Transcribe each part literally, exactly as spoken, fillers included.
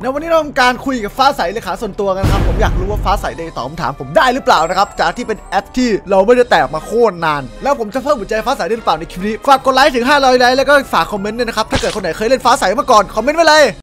ในวันนี้เราทำการคุยกับฟ้าใสเลขาส่วนตัวกันครับผมอยากรู้ว่าฟ้าใสได้ตอบคำถามผมได้หรือเปล่านะครับจากที่เป็นแอปที่เราไม่ได้แตกมาโคตรนานแล้วผมจะเพิ่มหัวใจฟ้าใสได้หรือเปล่าในคลิปนี้ฝากกดไลค์ถึงห้าร้อยไลค์แล้วก็ฝากคอมเมนต์ด้วยนะครับถ้าเกิดคนไหนเคยเล่นฟ้าใสมาก่อนคอมเมนต์ไว้เลย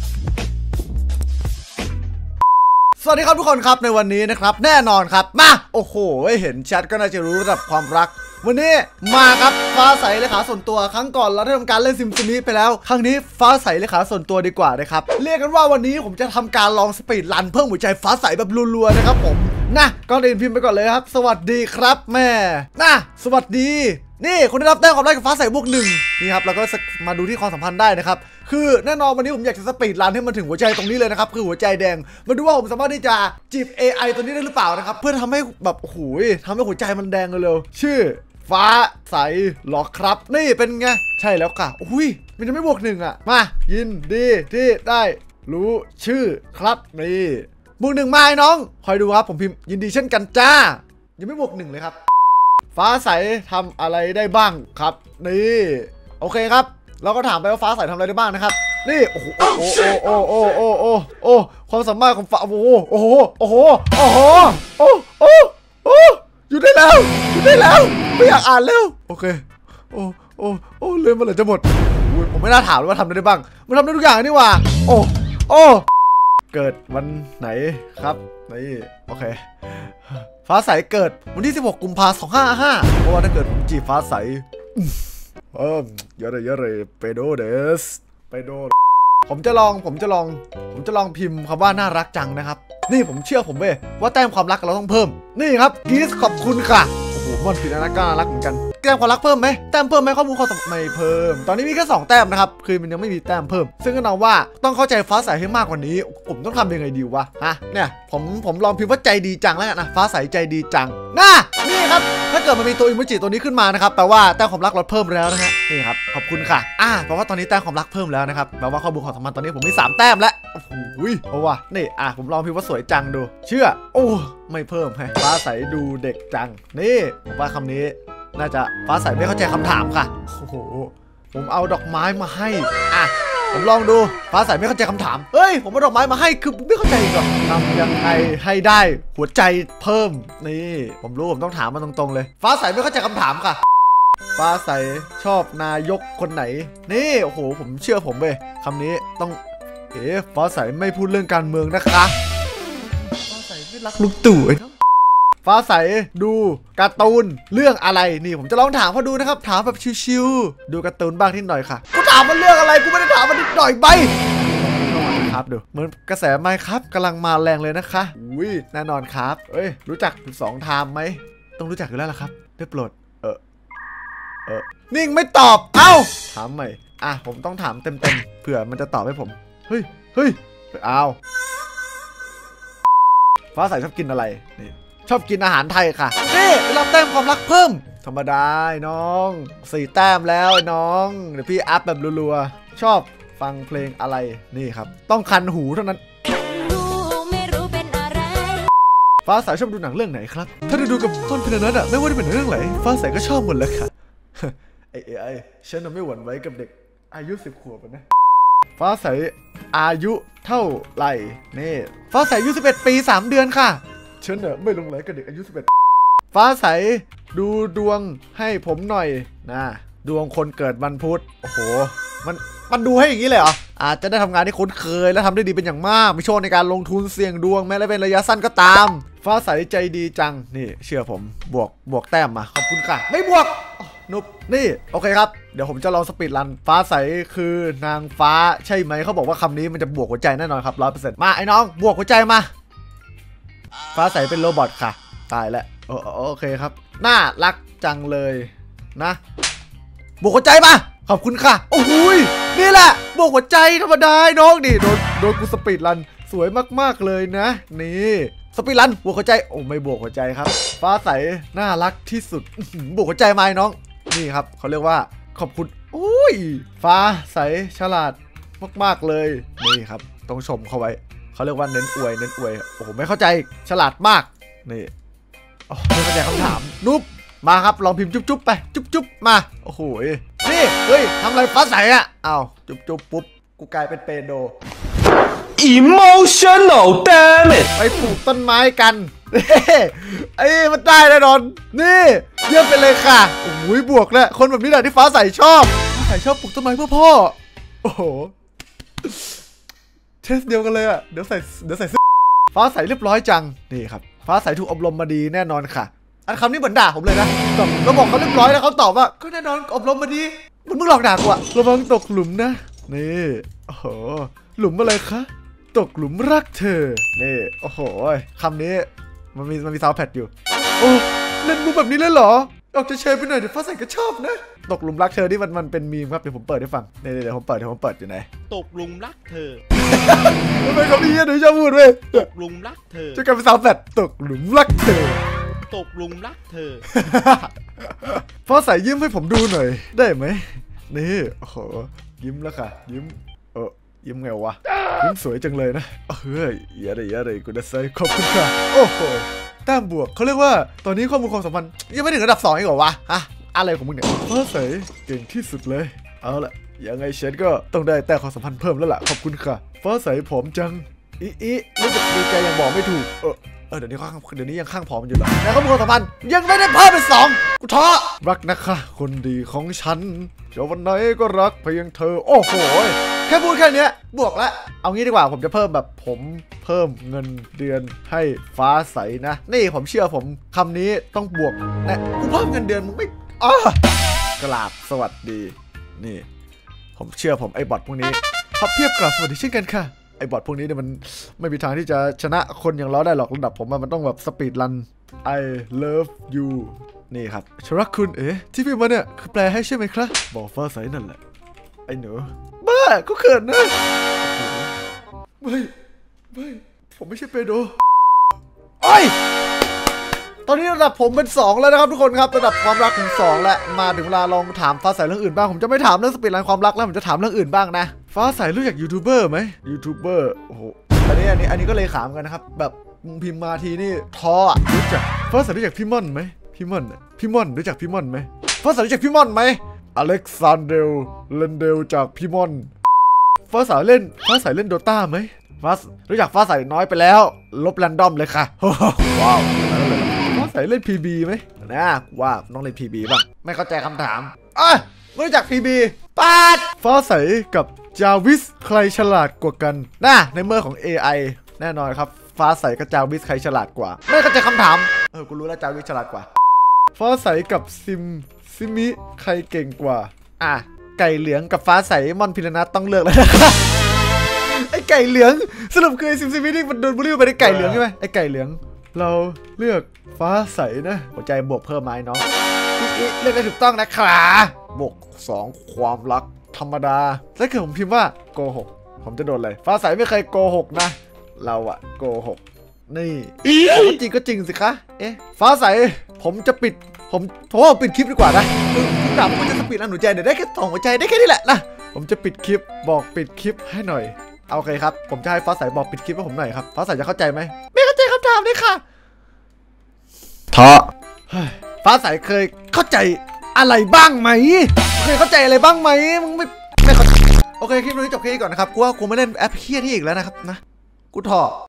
สวัสดีครับทุกคนครับในวันนี้นะครับแน่นอนครับมาโอ้โหเห็นแชทก็น่าจะรู้ระดับความรักวันนี้มาครับฟ้าใสเลขาส่วนตัวครั้งก่อนเราได้ทำการเล่นซิมซิมิไปแล้วครั้งนี้ฟ้าใสเลขาส่วนตัวดีกว่านะครับเรียกกันว่าวันนี้ผมจะทำการลองสปีดรันเพิ่มหัวใจฟ้าใสแบบรัวๆนะครับผมนะก็เดินพิมพ์ไปก่อนเลยครับสวัสดีครับแม่นะสวัสดีนี่คนได้รับแต้มความรักกับฟ้าใสบวกหนึ่งนี่ครับแล้วก็มาดูที่ความสัมพันธ์ได้นะครับคือแน่นอนวันนี้ผมอยากจะสปีดรันให้มันถึงหัวใจตรงนี้เลยนะครับคือหัวใจแดงมาดูว่าผมสามารถที่จะจีบ เอ ไอ ตัวนี้ได้หรือเปล่านะครับเพื่อทำให้แบบโอ้โหทำให้หัวใจมันแดงเร็วๆชื่อฟ้าใสหรอครับนี่เป็นไงใช่แล้วค่ะอุ้ยมันจะไม่บวกหนึ่งอ่ะมายินดีที่ได้รู้ชื่อครับนี่บวกหนึ่งมาไอ้น้องคอยดูครับผมพิมพ์ยินดีเช่นกันจ้ายังไม่บวกหนึ่งเลยครับฟ้าใสทำอะไรได้บ้างครับนี่โอเคครับเราก็ถามไปว่าฟ้าใสทำอะไรได้บ้างนะครับนี่โอ้โหโอ้โหโอ้โหโอ้โหโอ้โหโอ้ความสามารถของฟ้าโอ้โหโอ้โหโอ้โหโอ้โหโอ้โหโอ้อยู่ได้แล้วอยู่ได้แล้วไม่อยากอ่านแล้วโอเคโอ้โอ้โอ้เรื่องมันเลยจะหมดผมไม่น่าถามเลยว่าทำได้บ้างมันทำได้ทุกอย่างนี่หว่าโอ้โอ้เกิดวันไหนครับนี่โอเคฟ้าใสเกิดวันที่สิบหกกุมภาพันธ์สองพันห้าร้อยห้าสิบห้าเพราะว่าถ้าเกิดผมจีบฟ้าใสเออเยอะเลยเยอะเลยเปโดเดสเปโดผมจะลองผมจะลองผมจะลองพิมพ์คำว่าน่ารักจังนะครับนี่ผมเชื่อผมเว้ยว่าแต้มความรักเราต้องเพิ่มนี่ครับกีสขอบคุณค่ะโอ้โหมันผิดนะก็น่ารักเหมือนกันแต้มความรักเพิ่มไหมแต้มเพิ่มไหมข้อมูลข้อสอบไม่เพิ่มตอนนี้มีแค่สองแต้มนะครับคือมันยังไม่มีแต้มเพิ่มซึ่งก็นับว่าต้องเข้าใจฟ้าใสให้มากกว่านี้ผมต้องทำยังไงดีวะฮะเนี่ยผมผมลองพิมพ์ว่าใจดีจังแล้วกันนะฟ้าใสใจดีจังน่านี่ครับถ้าเกิดมันมีตัวอิโมจิตัวนี้ขึ้นมานะครับแปลว่าแต้มความรักลดเพิ่มแล้วนะฮะนี่ครับขอบคุณค่ะอ่าแปลว่าตอนนี้แต้มความรักเพิ่มแล้วนะครับแปลว่าข้อมูลของสมพันธ์ตอนนี้ผมมีสามแต้มแล้วโอ้โหเพราะว่านี่อ่ะผมลองพิมพ์ว่าสวยจังดูเชื่อโอ้ไม่เพิ่มให้ฟ้าใสดูเด็กจังนี่ผมว่าคำนี้น่าจะฟ้าใสไม่เข้าใจคำถามค่ะโอ้โหผมเอาดอกไม้มาให้อ่ะผมลองดูฟ้าใสไม่เข้าใจคำถามเฮ้ยผมเอาดอกไม้มาให้คือไม่เข้าใจหรอกทำยังไงให้ได้หัวใจเพิ่มนี่ผมรู้ผมต้องถามมันตรงๆเลยฟ้าใสไม่เข้าใจคำถามค่ะฟ้าใสชอบนายกคนไหนนี่โอ้โหผมเชื่อผมเว้ยคำนี้ต้องเอ๋ฟ้าใสไม่พูดเรื่องการเมืองนะคะฟ้าใสไม่รักลุงตู่ฟ้าใสดูการ์ตูนเรื่องอะไรนี่ผมจะลองถามเขาดูนะครับถามแบบชิวๆดูการ์ตูนบ้างนิดหน่อยค่ะกูถามมันเรื่องอะไรกูไม่ได้ถามมันนิดหน่อยไปครับดูเหมือนกระแสไมค์ครับกำลังมาแรงเลยนะคะอุ้ยแน่นอนครับเอ้ยรู้จักสองไทม์ไหมต้องรู้จักอยู่แล้วล่ะครับได้โปรดเออเออนิ่งไม่ตอบเอ้าถามใหม่อ่ะผมต้องถามเต็มๆเผื่อมันจะตอบให้ผมเฮ้ยเฮ้ยเอาฟ้าใสชอบกินอะไรนี่ชอบกินอาหารไทยค่ะนี่รับแต้มความรักเพิ่มธรรมดาน้องสี่แต้มแล้วน้องเดี๋ยวพี่อัพแบบรัวๆชอบฟังเพลงอะไรนี่ครับต้องคันหูเท่านั้นไม่รู้เป็นอะไรฟ้าใสชอบดูหนังเรื่องไหนครับถ้าได้ดูกับต้นพินัทอะไม่ว่าจะเป็นเรื่องไหนฟ้าใสก็ชอบหมดเลยค่ะไอเอไอฉันไม่หวั่นไหวกับเด็กอายุสิบขวบนะฟ้าใสอายุเท่าไหร่นี่ฟ้าใสอายุสิบเอ็ดปีสามเดือนค่ะฉันเนี่ยไม่ลงไหลกับเด็กอายุสิบเอ็ดฟ้าใสดูดวงให้ผมหน่อยนะดวงคนเกิดวันพุธโอ้โหมันมันดูให้อย่างนี้เลยเหรออาจจะได้ทำงานที่คุ้นเคยและทำได้ดีเป็นอย่างมากมีโชคในการลงทุนเสี่ยงดวงแม้จะเป็นระยะสั้นก็ตามฟ้าใสใจดีจังนี่เชื่อผมบวกบวกแต้มมาขอบคุณค่ะไม่บวกนุบนี่โอเคครับเดี๋ยวผมจะลองสปีดรันฟ้าใสคือนางฟ้าใช่ไหมเขาบอกว่าคำนี้มันจะบวกหัวใจแน่นอนครับร้อยเปอร์เซ็นต์มาไอ้น้องบวกหัวใจมาฟ้าใสเป็นโรบอทค่ะตายแล้วโอเคครับน่ารักจังเลยนะบวกหัวใจมาขอบคุณค่ะโอ้โหนี่แหละบวกหัวใจธรรมดาน้องดิโดนโดนกูสปีดรันสวยมากๆเลยนะนี่สปีดรันบวกหัวใจโอ้ไม่บวกหัวใจครับฟ้าใสน่ารักที่สุดบวกหัวใจมาน้องนี่ครับเขาเรียกว่าขอบคุณอุ้ยฟ้าใสฉลาดมากๆเลยนี่ครับต้องชมเขาไว้เขาเรียกว่าเน้นอวยเน้นอวยโอ้โหไม่เข้าใจฉลาดมากนี่ไม่เข้าใจคำถามนุ๊บมาครับลองพิมพ์จุ๊บๆไปจุ๊บๆมาโอ้โหนี่เฮ้ยทำอะไรฟ้าใสอ่ะอ้าวจุ๊บๆปุ๊บกูกลายเป็นเปโด emotional damn it ไปปลูกต้นไม้กันไอ้มันได้แน่นอนนี่เยี่ยมไปเลยค่ะโอ้ยบวกแล้วคนแบบนี้แหละที่ฟ้าใสชอบฟ้าใสชอบปลูกต้นไม้เพื่อพ่อโอ้โหเทสเดียวกันเลยอ่ะเดี๋ยวใส่เดี๋ยวใส่ฟ้าใสเรียบร้อยจังนี่ครับฟ้าใสถูกอบรมมาดีแน่นอนค่ะอันคำนี้เหมือนด่าผมเลยนะก็บอกเขาเรียบร้อยแล้วเขาตอบว่าก็แน่นอนอบรมมาดีมันมึงหลอกด่ากูอะระวังตกหลุมนะนี่โอ้โหหลุมอะไรคะตกหลุมรักเธอนี่โอ้โหคำนี้มันมีมันมีซาวด์แพดอยู่โอ้เล่นมุกแบบนี้เลยเหรอออกจะเชยไปหน่อยเดี๋ยวฟ้าใสก็ชอบนะตกหลุมรักเธอนี่มันมันเป็นมีมครับเดี๋ยวผมเปิดให้ฟังเดี๋ยวเดี๋ยวผมเปิดเดี๋ยวผมเปิดอยู่ไหนตกหลุมรักเธอมันเป็นคำนี้เดี๋ยวจะพูดเว้ยตกหลุมรักเธอจะกลายเป็นซาวด์แพดตกหลุมรักเธอตกหลุมรักเธอฟ้าใสยิ้มให้ผมดูหน่อยได้ไหมนี่โอ้โหยิ้มแล้วค่ะยิ้มเออยิ้มไงวะยิ้มสวยจังเลยนะเฮ้ยเยอะเลยเยอะเลยกูจะใส่ขอบคุณค่ะโอ้โหแต้มบวกเขาเรียกว่าตอนนี้ข้อมูลความสัมพันธ์ยังไม่ถึงระดับสองอีกเหรอวะฮะอะไรของมึงเนี่ยฟ้าใสเก่งที่สุดเลยเอาละยังไงเชนก็ต้องได้แต่ความสัมพันธ์เพิ่มแล้วล่ะขอบคุณค่ะฟ้าใสผอมจังอีอีรู้สึกดีใจยังบอกไม่ถูกเออเออเดี๋ยวนี้ข้างเดี๋ยวนี้ยังข้างผอมอยู่เหรอแต่ข้อมูลความสัมพันธ์ยังไม่ได้เพิ่มเป็นสองกูท้อรักนะคะคนดีของฉันจะวันไหนก็รักเพียงเธอโอ้โหแค่พูดแค่นี้บวกแล้วเอางี้ดีกว่าผมจะเพิ่มแบบผมเพิ่มเงินเดือนให้ฟ้าใสนะนี่ผมเชื่อผมคำนี้ต้องบวกนะกูเพิ่มเงินเดือนมึงไม่อ้ากราบสวัสดีนี่ผมเชื่อผมไอ้บอทพวกนี้พับเพียบกราบสวัสดีเช่นกันค่ะไอ้บอทพวกนี้เนี่ยมันไม่มีทางที่จะชนะคนอย่างเราได้หรอกระดับผมมันต้องแบบสปีดรัน I love you นี่ครับชรักคุณเอ๊ะที่พี่มาเนี่ยคือแปลให้ใช่ไหมครับบอกฟ้าใสนั่นแหละไอ้หนูบ้าก็เขินนะไม่ไม่ผมไม่ใช่เปโดโอ้ยตอนนี้ระดับผมเป็นสองแล้วนะครับทุกคนครับระดับความรักถึงสองแล้วมาถึงเวลาลองถามฟ้าใสเรื่องอื่นบ้างผมจะไม่ถามเรื่องสปีดรันความรักแล้วผมจะถามเรื่องอื่นบ้างนะฟ้าใสรู้จักยูทูบเบอร์ไหมยูทูบเบอร์โอ้โหอันนี้อันนี้อันนี้ก็เลยขามกันนะครับแบบมึงพิมพ์มาทีนี่ท้อรู้จักฟ้าใสรู้จักพี่ม่อนไหมพี่ม่อนพี่ม่อนรู้จักพี่ม่อนไหมฟ้าใสรู้จักพี่ม่อนไหมอเล็กซานเดลเลนเดลจากพี่ม่อนฟ้าใสเล่นฟ้าใสเล่นโดต้าไหมฟ้ารู้จักฟ้าใสน้อยไปแล้วลบแรนดอมเลยค่ะว้าวฟ้าใสเล่น พี บี ไหมนะว่าต้องเล่น พี บี บ้างไม่เข้าใจคำถามอ่ะไม่รู้จัก พี บี ปาดฟ้าใสกับจาวิสใครฉลาดกว่ากันนะในเมื่อของ เอ ไอ แน่นอนครับฟ้าใสกับจาวิสใครฉลาดกว่าไม่เข้าใจคำถามเออกูรู้แล้วจาวิสฉลาดกว่าฟ้าใสกับซิมซิมิใครเก่งกว่าอ่ะไก่เหลืองกับฟ้าใสมอนพิรนัทต้องเลือกแล้วนะครับไอไก่เหลืองสรุปคือซิมซิมิที่มันโดนบูลลี่ไปในไก่เหลืองใช่ไหมไอไก่เหลืองเราเลือกฟ้าใสนะหัวใจบวกเพิ่มไหมน้องเลือกได้ถูกต้องนะครับบวกสองความรักธรรมดาถ้าเกิดผมพิมพ์ว่าโกหกผมจะโดนอะไรฟ้าใสไม่เคยโกหกนะเราอะโกหกนี่จริงก็จริงสิคะเอ๊ะฟ้าใสผมจะปิดผมโทรปิดคลิปดีกว่านะคุณถามว่าจะสปีดรันหัวใจเดี๋ยวได้แค่สองหัวใจได้แค่นี้แหละนะผมจะปิดคลิปบอกปิดคลิปให้หน่อยโอเคครับผมจะให้ฟ้าใสบอกปิดคลิปให้ผมหน่อยครับฟ้าใสจะเข้าใจไหมไม่เข้าใจคำถามเลยค่ะท้อฟ้าใสเคยเข้าใจอะไรบ้างไหมเคยเข้าใจอะไรบ้างไหมมึงไม่ไม่เข้าโอเคคลิปนี้จบแค่นี้ก่อนนะครับกูว่ากูไม่เล่นแอปเคียนี่อีกแล้วนะครับนะกูท้อ